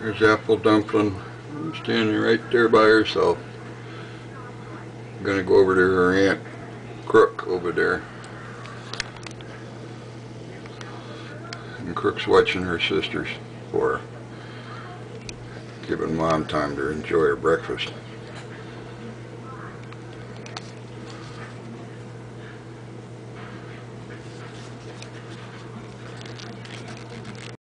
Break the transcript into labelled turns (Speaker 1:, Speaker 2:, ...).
Speaker 1: There's Apple Dumpling standing right there by herself. I'm gonna go over to her Aunt Crook over there. And Crook's watching her sisters for her, giving Mom time to enjoy her breakfast.